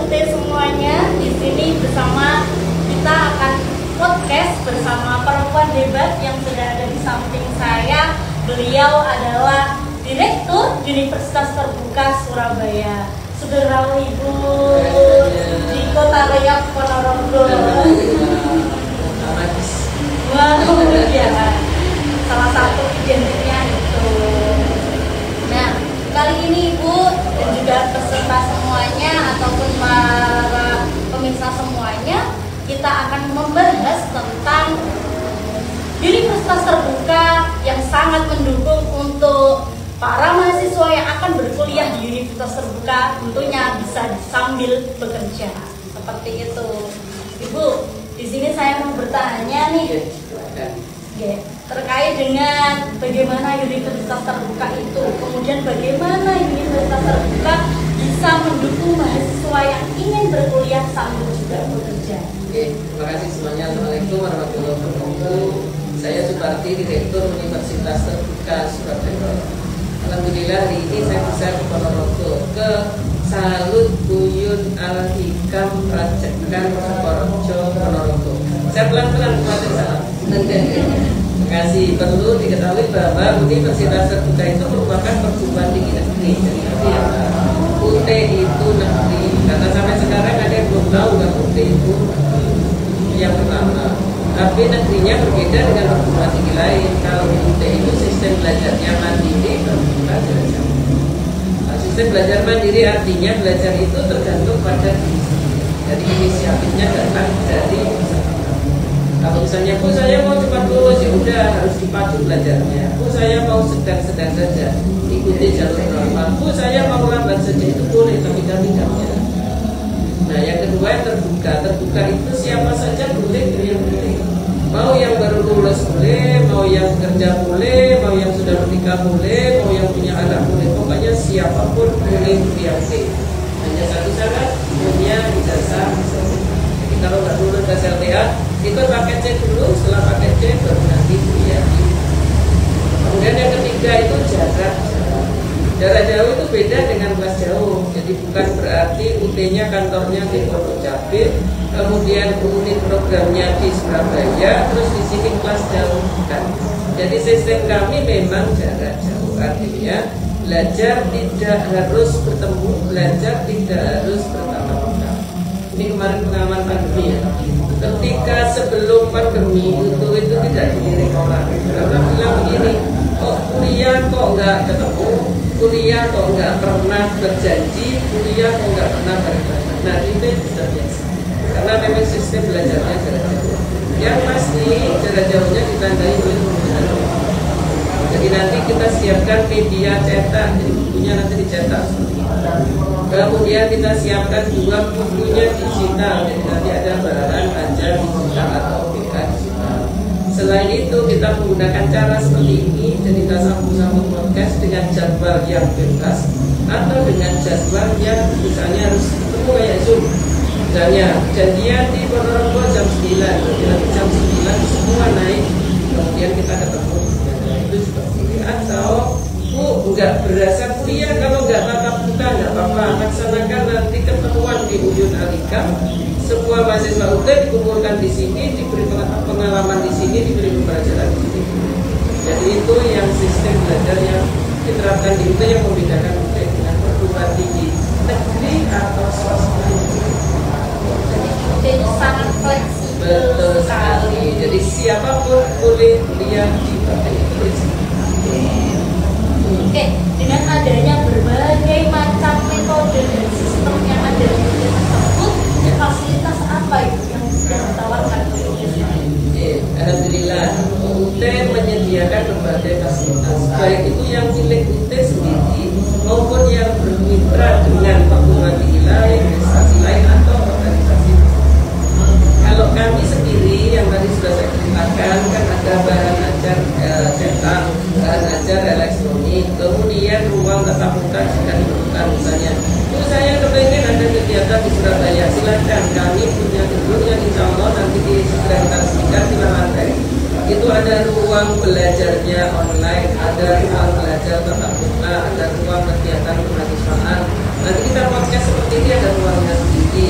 UT semuanya. Di sini bersama kita akan podcast bersama perempuan hebat yang sudah ada di samping saya. Beliau adalah Direktur Universitas Terbuka Surabaya. Sugeng Ibu di Kota Riau Ponorogo. Wow, ya. Salah satu identiknya itu. Nah, kali ini Ibu dan juga peserta semuanya ataupun para pemirsa semuanya, kita akan membahas tentang Universitas Terbuka yang sangat mendukung untuk para mahasiswa yang akan berkuliah di Universitas Terbuka, tentunya bisa sambil bekerja. Seperti itu. Ibu, di sini saya mau bertanya nih. Terkait dengan bagaimana Universitas Terbuka itu, kemudian bagaimana Universitas Terbuka bisa mendukung mahasiswa yang ingin berkuliah sambil juga bekerja. Terima kasih semuanya. Assalamualaikum warahmatullahi wabarakatuh. Saya Suparti, Direktur Universitas Terbuka Surabaya. Alhamdulillah hari ini saya bisa ke Ponorogo, ke Salut Buyut Al-Hikam Racekan Sukorejo Ponorogo. Saya pelan-pelan khawatir salah. Terima kasih. Perlu diketahui bahwa Universitas Terbuka itu merupakan perguruan tinggi negeri. Jadi UT itu negeri. Karena sampai sekarang ada yang belum tahu kan UT itu yang pertama. Tapi negerinya berbeda dengan perguruan tinggi lain. Kalau di UT itu sistem belajarnya mandiri, terbuka jarak jauh. Sistem belajar mandiri artinya belajar itu tergantung pada diri sendiri. Jadi inisiatifnya datang dari kalau misalnya, Bu saya mau cepat lulus, ya udah harus dipacu belajarnya. Bu saya mau sedang-sedang saja, ikuti jalur normal. Bu saya mau lambat saja, itu boleh, tapi tidak. Nah yang kedua yang terbuka. Terbuka itu siapa saja boleh, yang boleh. Mau yang baru lulus boleh, mau yang bekerja boleh, mau yang sudah menikah boleh, mau yang punya anak boleh. Pokoknya siapapun boleh kuliah. Hanya satu syarat, punya ijazah. Jadi kalau nggak lulus SLTA, ikut paket C dulu, setelah paket C baru nanti kuliah. Kemudian yang ketiga itu jarak. Jarak jauh itu beda dengan kelas jauh. Jadi bukan berarti UT-nya kantornya di Pondok Cabe, kemudian unit programnya di Surabaya, terus di sini kelas jauh, bukan. Jadi sistem kami memang jarak jauh. Artinya belajar tidak harus bertemu, belajar tidak harus bertatap muka. Ini kemarin pengalaman pandemi ya. Ketika sebelum pandemi itu tidak dilirik orang. Karena bilang begini, kok kuliah kok nggak ketemu, kuliah kok nggak pernah berjanji, kuliah kok nggak pernah beribadah. Nah itu sudah biasa. Karena memang sistem belajarnya jarak jauh. Yang pasti jarak jauhnya ditandai oleh pembelajaran. Jadi nanti kita siapkan media cetak, jadi bukunya nanti dicetak. Kemudian kita siapkan juga bukunya digital, jadi nanti ada bahan ajar digital atau BK digital. Selain itu kita menggunakan cara seperti ini, jadi kita sambung-sambung podcast dengan jadwal yang bebas atau dengan jadwal yang misalnya harus ketemu kayak Zoom. Misalnya janjian di Ponorogo jam 9, nanti jam 9 semua naik, kemudian kita ketemu. Itu juga boleh. Atau Bu nggak berasa kuliah kalau nggak tatap muka, nggak apa-apa, laksanakan nanti ketemuan di Uyun Alikam. Semua mahasiswa UT dikumpulkan di sini, diberi pengalaman di sini, diberi pembelajaran di sini. Jadi itu yang sistem belajar yang diterapkan di UT yang membedakan UT dengan perguruan tinggi negeri atau swasta. Jadi sangat fleksibel. Betul sekali. Jadi siapapun boleh kuliah di UT itu. Oke, dengan adanya berbagai macam metode dan sistem yang ada di universitas tersebut, fasilitas apa itu yang ditawarkan oleh universitas? Alhamdulillah, UT menyediakan berbagai fasilitas, baik itu yang milik UT sendiri maupun yang bermitra dengan perguruan tinggi lain, instansi lain atau organisasi. Kalau kami sendiri yang tadi sudah saya ceritakan kan ada bahan ajar cetak, bahan ajar elektronik, kemudian ruang tatap muka jika diperlukan misalnya. Itu saya kepengen ada kegiatan di Surabaya, silakan kami punya gedung yang insya Allah nanti segera kita resmikan di lantai. Itu ada ruang belajarnya online, ada ruang belajar tatap muka, ada ruang kegiatan kemahasiswaan. Nanti kita podcast seperti ini ada ruangnya sendiri.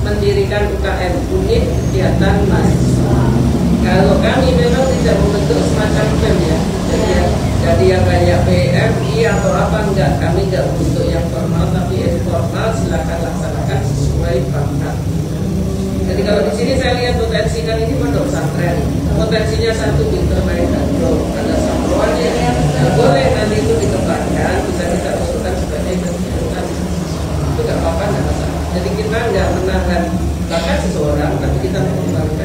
mendirikan UKM, unit kegiatan mahasiswa. Kalau kami memang tidak membentuk semacam PEM ya, jadi yang kayak PMI atau apa enggak, kami enggak membentuk yang formal tapi informal, silakan laksanakan sesuai pangkat. Jadi kalau di sini saya lihat potensi kan ini pondok pesantren, potensinya satu pinter main gandrung, ada sampelnya, boleh nanti itu dikembangkan, bisa kita usulkan sebagai kegiatan, itu nggak apa-apa, nggak masalah. Jadi kita nggak menahan bakat seseorang, tapi kita mengembangkan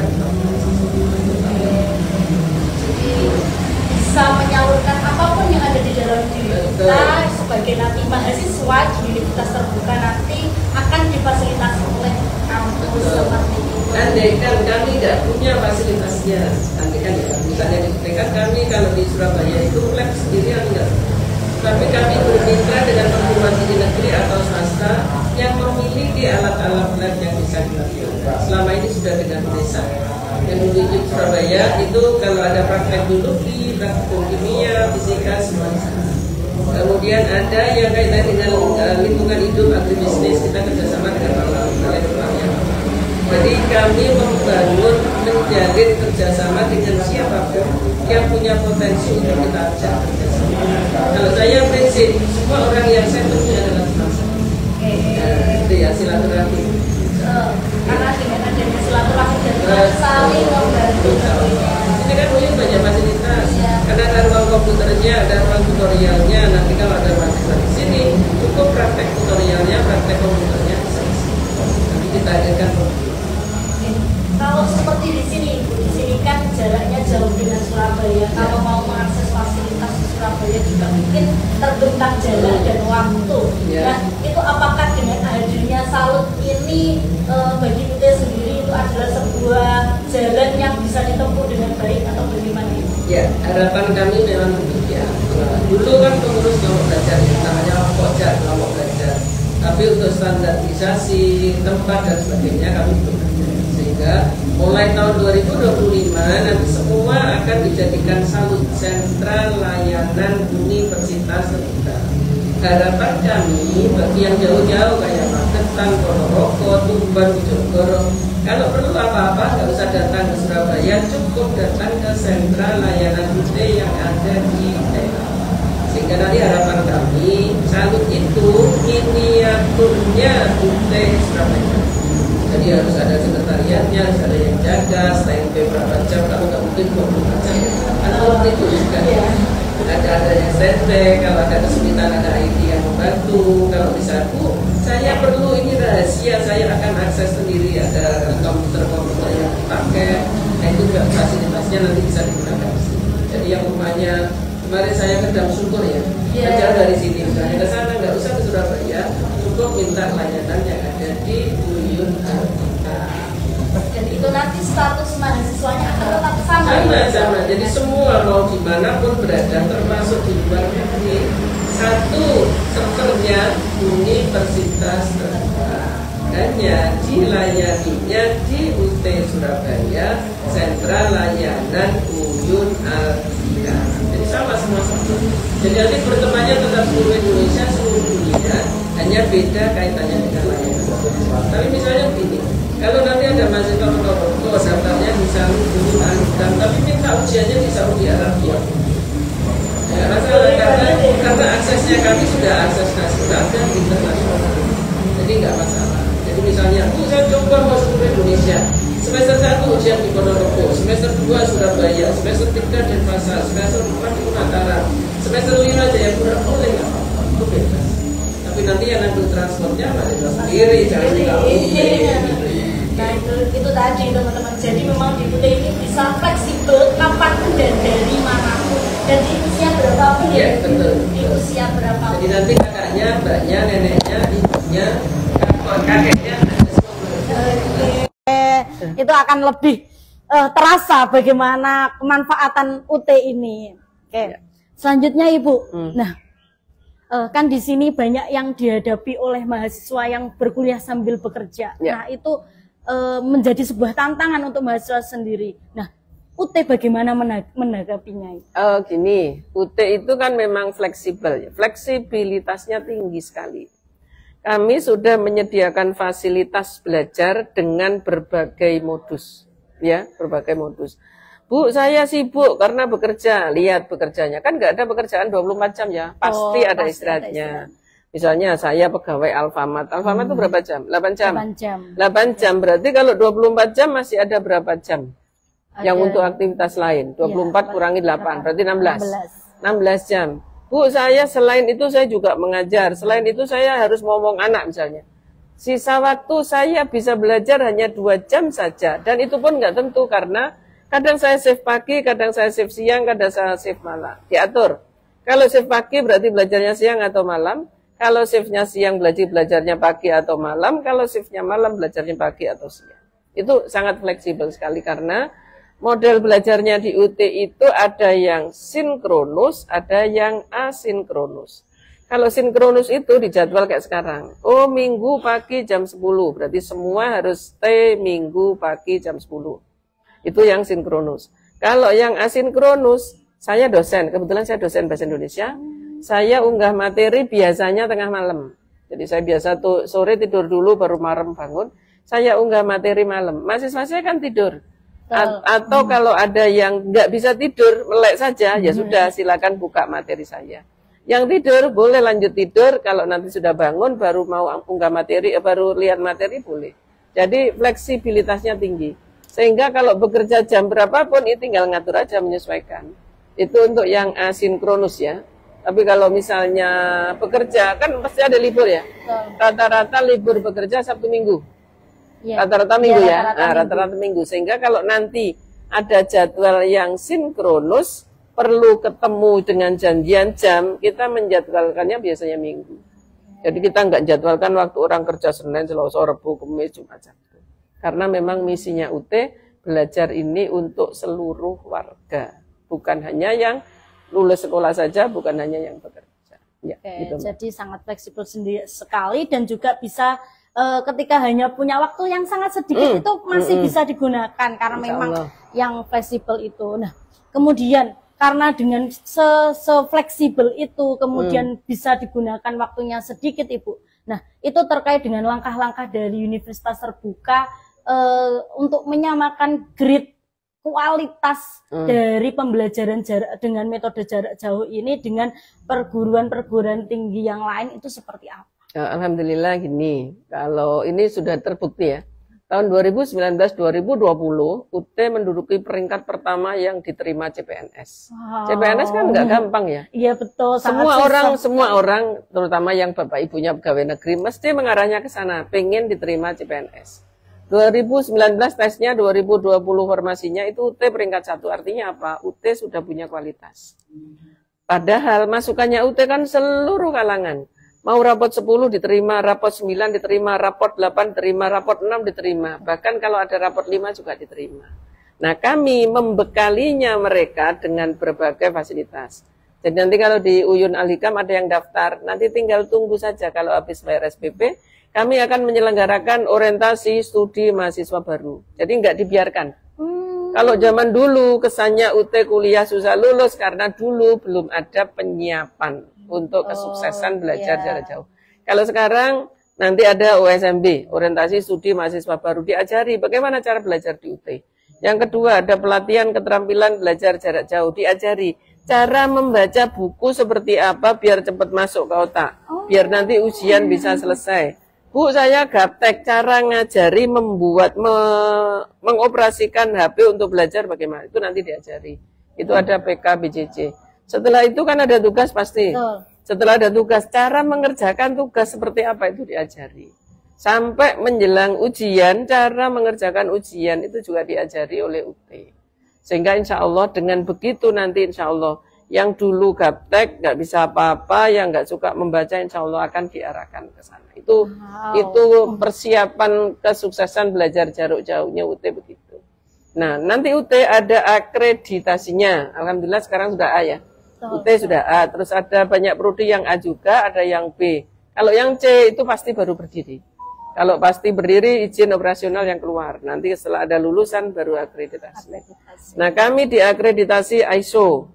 bisa menyalurkan apapun yang ada di dalam diri kita sebagai nanti mahasiswa di universitas terbuka nanti akan difasilitasi oleh kampus seperti itu. Andai kan kami tidak punya fasilitasnya, nanti kan ya, misalnya di UTK kami kalau di Surabaya itu lab sendiri enggak, tapi kami bermitra dengan perguruan tinggi negeri atau swasta yang memiliki alat-alat lab yang bisa dilakukan. Selama ini sudah dengan desa. Yang di Surabaya itu kalau ada praktek biologi, praktek kimia, fisika, semua di sana. Kemudian ada yang kaitan dengan lingkungan hidup, agribisnis, kita kerjasama dengan balai pertanian. Jadi kami membangun, menjalin kerjasama dengan siapapun yang punya potensi untuk kita ajak kerjasama. Kalau saya prinsip, semua orang yang saya temui adalah teman saya. Itu ya silaturahmi. Karena dengan adanya silaturahmi dan saling membantu. Ini kan punya banyak fasilitas. Karena ada ruang komputernya, ada ruang tutorialnya. Nanti kalau ada mahasiswa di sini, cukup praktek tutorialnya, praktek komputernya bisa. Nanti kita adakan. Kalau seperti di sini, di sini kan jaraknya jauh dengan Surabaya. Kalau mau mengakses fasilitas di Surabaya juga mungkin terbentang jalan dan waktu. Nah, itu apakah dengan hadirnya Salut ini bagi kita sendiri itu adalah sebuah jalan yang bisa ditempuh dengan baik atau bagaimana? Ya, harapan kami memang demikian. Dulu kan pengurus kelompok belajar, namanya pokja kelompok belajar. Tapi untuk standarisasi tempat dan sebagainya kami belum ada. Sehingga mulai tahun 2025 nanti semua akan dijadikan Salut, Sentra Layanan Universitas Terbuka. Harapan kami bagi yang jauh-jauh kayak Magetan, Ponorogo, Tuban, Bojonegoro, kalau perlu apa-apa nggak usah datang ke Surabaya, cukup datang ke Sentra Layanan UT yang ada di daerah. Sehingga nanti harapan kami Salut itu miniaturnya UT Surabaya. Jadi harus ada sekretariatnya, harus ada yang jaga, standby berapa jam, kalau nggak mungkin 24 jam. Karena waktu itu juga ada yang standby, kalau ada kesulitan ada IT yang membantu. Kalau bisa, saya perlu ini rahasia, saya akan akses sendiri, ada komputer yang dipakai. Nah itu juga fasilitasnya nanti bisa digunakan. Jadi yang umpamanya kemarin saya ke Dam Syukur ya, kerja dari sini, misalnya ke sana nggak usah ke Surabaya, cukup minta layanan yang ada di Uyun Artika. Dan itu nanti status mahasiswanya akan tetap sama. Sama. Jadi semua mau dimanapun berada, termasuk di luar negeri, satu servernya Universitas Terbuka. Hanya dilayaninya di UT Surabaya, Sentra Layanan Uyun Artika. Jadi sama semua. Jadi nanti bertemannya tetap seluruh Indonesia, seluruh dunia, hanya beda kaitannya dengan layanan. Tapi misalnya begini, kalau nanti ada mahasiswa Ponorogo daftarnya di Salut Uyun Artika, tapi minta ujiannya di Saudi Arabia. Ya, karena aksesnya kami sudah akses nasional dan internasional, jadi nggak masalah. Jadi misalnya, saya coba masuk ke Indonesia, semester 1 ujian di Ponorogo, semester 2 Surabaya, semester 3 Denpasar, semester 4 di Mataram, semester 5 Jayapura, boleh nggak apa-apa, itu bebas. Tapi nanti yang nanggung transportnya mahasiswa sendiri, jangan Nah itu tadi teman-teman. Jadi memang di UT ini bisa fleksibel kapanpun dan dari manapun dan di usia berapapun ya. Betul. Di usia berapapun. Jadi nanti kakaknya, mbaknya, neneknya, ibunya, kakeknya. Itu akan lebih terasa bagaimana kemanfaatan UT ini. Oke. Selanjutnya Ibu. Nah, kan di sini banyak yang dihadapi oleh mahasiswa yang berkuliah sambil bekerja. Nah, itu menjadi sebuah tantangan untuk mahasiswa sendiri. Nah, UT bagaimana menanggapinya? Gini, UT itu kan memang fleksibel, ya. Fleksibilitasnya tinggi sekali. kami sudah menyediakan fasilitas belajar dengan berbagai modus, ya, berbagai modus. Bu, saya sibuk karena bekerja. Lihat bekerjanya, kan nggak ada pekerjaan 24 jam ya, pasti ada istirahatnya. Misalnya saya pegawai Alfamart. Alfamart itu berapa jam? 8 jam. 8 jam. Berarti kalau 24 jam masih ada berapa jam? Yang untuk aktivitas lain. 24 kurangi 8, berarti 16 jam. Bu, saya selain itu saya juga mengajar. Selain itu saya harus ngomong anak misalnya. Sisa waktu saya bisa belajar hanya 2 jam saja. Dan itu pun nggak tentu karena kadang saya shift pagi, kadang saya shift siang, kadang saya shift malam. Diatur. Kalau shift pagi berarti belajarnya siang atau malam. Kalau shiftnya siang belajarnya pagi atau malam. Kalau shiftnya malam belajarnya pagi atau siang. Itu sangat fleksibel sekali karena model belajarnya di UT itu ada yang sinkronus, ada yang asinkronus. Kalau sinkronus itu dijadwal kayak sekarang. Oh, minggu pagi jam 10, berarti semua harus stay minggu pagi jam 10. Itu yang sinkronus. Kalau yang asinkronus, saya dosen, kebetulan saya dosen bahasa Indonesia, saya unggah materi biasanya tengah malam. Jadi saya biasa tuh sore tidur dulu baru malam bangun, saya unggah materi malam. Mahasiswa saya kan tidur. Atau kalau ada yang nggak bisa tidur, melek saja, ya sudah silakan buka materi saya. Yang tidur boleh lanjut tidur, kalau nanti sudah bangun baru mau unggah materi, baru lihat materi boleh. Jadi fleksibilitasnya tinggi. Sehingga kalau bekerja jam berapapun, itu tinggal ngatur aja menyesuaikan. Itu untuk yang asinkronus ya. Tapi kalau misalnya bekerja, kan pasti ada libur ya. Rata-rata libur bekerja Sabtu Minggu. Rata-rata minggu ya, rata-rata minggu. Sehingga kalau nanti ada jadwal yang sinkronus, perlu ketemu dengan janjian jam, kita menjadwalkannya biasanya minggu. Jadi kita nggak jadwalkan waktu orang kerja Senin, Selasa, Rabu, Kamis, Jumat, Sabtu. Karena memang misinya UT belajar ini untuk seluruh warga, bukan hanya yang lulus sekolah saja, bukan hanya yang bekerja. Ya, gitu. Jadi sangat fleksibel sekali dan juga bisa ketika hanya punya waktu yang sangat sedikit itu masih bisa digunakan karena memang yang fleksibel itu. Nah, kemudian karena dengan se-fleksibel itu kemudian bisa digunakan waktunya sedikit, Ibu. Nah, itu terkait dengan langkah-langkah dari Universitas Terbuka untuk menyamakan grade kualitas dari pembelajaran jarak dengan metode jarak jauh ini dengan perguruan-perguruan tinggi yang lain itu seperti apa? Alhamdulillah gini, kalau ini sudah terbukti ya. Tahun 2019-2020 UT menduduki peringkat pertama yang diterima CPNS. Wow. CPNS kan nggak gampang ya. Iya betul. Semua orang, terutama yang bapak ibunya pegawai negeri, mesti mengarahnya ke sana, pengen diterima CPNS. 2019 tesnya, 2020 formasinya itu UT peringkat 1. Artinya apa? UT sudah punya kualitas. Padahal masukannya UT kan seluruh kalangan. Mau rapot 10 diterima, rapot 9 diterima, rapot 8 diterima, rapot 6 diterima. Bahkan kalau ada rapot 5 juga diterima. Nah, kami membekalinya mereka dengan berbagai fasilitas. Jadi nanti kalau di Uyun Al-Hikam ada yang daftar, nanti tinggal tunggu saja kalau habis bayar SPP, kami akan menyelenggarakan orientasi studi mahasiswa baru. Jadi nggak dibiarkan. Kalau zaman dulu kesannya UT kuliah susah lulus karena dulu belum ada penyiapan untuk kesuksesan belajar jarak jauh. Kalau sekarang nanti ada OSMB, orientasi studi mahasiswa baru, diajari bagaimana cara belajar di UT. Yang kedua ada pelatihan keterampilan belajar jarak jauh, diajari cara membaca buku seperti apa biar cepat masuk ke otak, biar nanti ujian bisa selesai. Bu, saya gaptek cara ngajari mengoperasikan HP untuk belajar bagaimana, itu nanti diajari. Itu ada PK BJJ. Setelah itu kan ada tugas pasti. Setelah ada tugas, cara mengerjakan tugas seperti apa itu diajari. Sampai menjelang ujian, cara mengerjakan ujian itu juga diajari oleh UT. Sehingga insya Allah dengan begitu nanti insya Allah yang dulu gaptek, nggak bisa apa-apa, yang nggak suka membaca insya Allah akan diarahkan ke sana. Itu persiapan kesuksesan belajar jarak jauhnya UT begitu. Nah, nanti UT ada akreditasinya. Alhamdulillah sekarang sudah A ya. UT sudah A, terus ada banyak prodi yang A juga, ada yang B. Kalau yang C itu pasti baru berdiri. Kalau pasti berdiri izin operasional yang keluar. Nanti setelah ada lulusan baru akreditasi. Nah, kami diakreditasi ISO.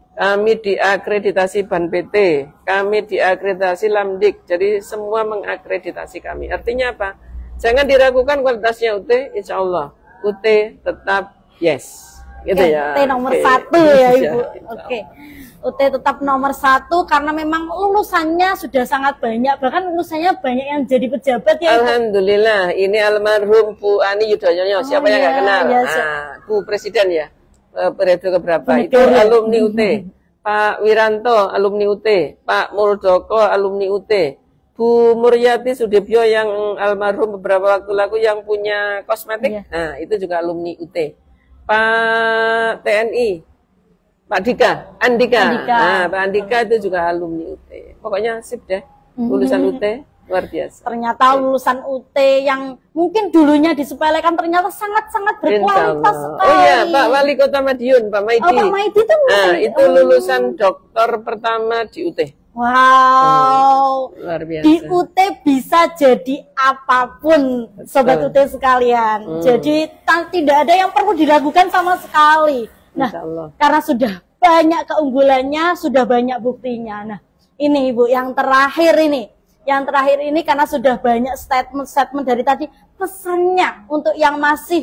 kami diakreditasi Ban PT, kami diakreditasi Lamdik, jadi semua mengakreditasi kami. Artinya apa? Jangan diragukan kualitasnya UT, insya Allah UT tetap yes. Gitu ya. UT nomor 1 ya Ibu. Oke. UT tetap nomor 1 karena memang lulusannya sudah sangat banyak, bahkan lulusannya banyak yang jadi pejabat ya Ibu. Alhamdulillah, ini almarhum Bu Ani Yudhoyono, siapa yang nggak kenal? Ya, Bu Presiden ya, periode keberapa? Itu alumni UT. Pak Wiranto alumni UT, Pak Muldoko alumni UT, Bu Muryati Sudibyo yang almarhum beberapa waktu lalu yang punya kosmetik, nah itu juga alumni UT. Pak TNI, Pak Andika. Nah, Pak Andika itu juga alumni UT. Pokoknya sip deh, lulusan UT luar biasa. Ternyata lulusan UT yang mungkin dulunya disepelekan ternyata sangat-sangat berkualitas sekali. Oh iya, Pak Wali Kota Madiun, Pak Maidi. Oh, Pak Maidi itu itu lulusan doktor pertama di UT. Wow, luar biasa. Di UT bisa jadi apapun, Sobat UT sekalian. Jadi tidak ada yang perlu diragukan sama sekali. Nah, karena sudah banyak keunggulannya, sudah banyak buktinya. Nah, ini Ibu yang terakhir ini. Yang terakhir ini karena sudah banyak statement dari tadi, pesannya untuk yang masih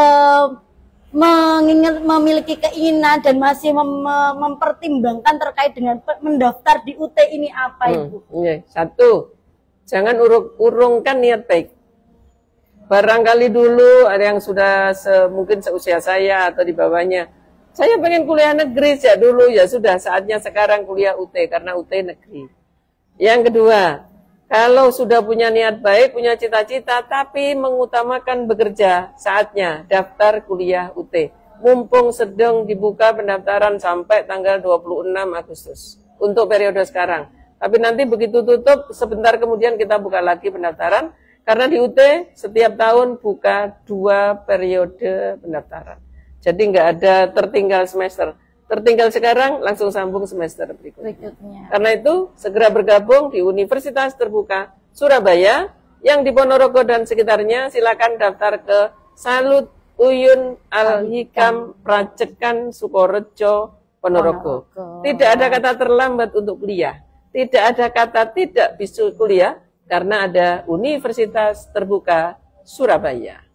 memiliki keinginan dan masih mempertimbangkan terkait dengan mendaftar di UT ini apa Ibu? Satu, jangan urungkan niat baik. Barangkali dulu ada yang sudah mungkin seusia saya atau di bawahnya, saya pengen kuliah negeri ya dulu, ya sudah saatnya sekarang kuliah UT karena UT negeri. Yang kedua, kalau sudah punya niat baik, punya cita-cita, tapi mengutamakan bekerja, saatnya daftar kuliah UT. Mumpung sedang dibuka pendaftaran sampai tanggal 26 Agustus untuk periode sekarang. Tapi nanti begitu tutup, sebentar kemudian kita buka lagi pendaftaran. Karena di UT setiap tahun buka 2 periode pendaftaran. Jadi nggak ada tertinggal semester. Tertinggal sekarang, langsung sambung semester berikutnya. Karena itu, segera bergabung di Universitas Terbuka Surabaya, yang di Ponorogo dan sekitarnya, silakan daftar ke Salut Uyun Al-Hikam Pracekan Sukorejo Ponorogo. Tidak ada kata terlambat untuk kuliah. Tidak ada kata tidak bisa kuliah, karena ada Universitas Terbuka Surabaya.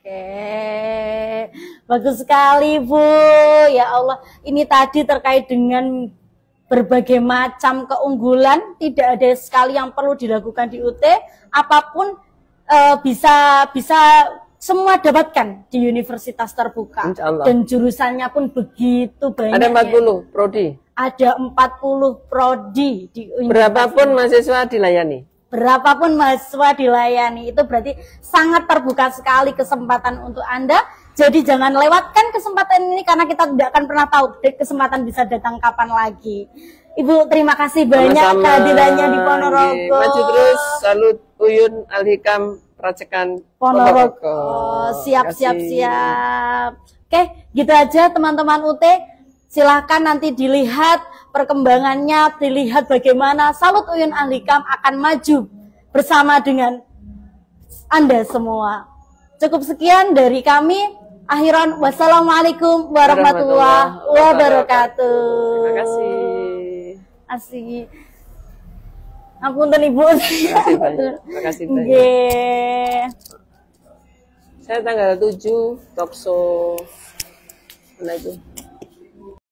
Oke, bagus sekali Bu. Ya Allah, ini tadi terkait dengan berbagai macam keunggulan, tidak ada sekali yang perlu dilakukan di UT, apapun bisa semua dapatkan di Universitas Terbuka. Dan jurusannya pun begitu banyak. Ada 40 prodi. Ada 40 prodi di Universitas. Berapapun mahasiswa dilayani. Berapapun mahasiswa dilayani, itu berarti sangat terbuka sekali kesempatan untuk Anda. Jadi jangan lewatkan kesempatan ini karena kita tidak akan pernah tahu kesempatan bisa datang kapan lagi. Ibu terima kasih banyak kehadirannya di Ponorogo. Maju terus, Salut Uyun Al-Hikam Pracekan Ponorogo. Siap. Oke, gitu aja teman-teman UT. Silahkan nanti dilihat perkembangannya, dilihat bagaimana Salut Uyun Al-Hikam akan maju bersama dengan Anda semua. Cukup sekian dari kami. Akhiran, wassalamualaikum warahmatullahi wabarakatuh. Terima kasih. Asik. Apunten Ibu. Terima kasih banyak. Saya tanggal 7 talkshow. Mana itu?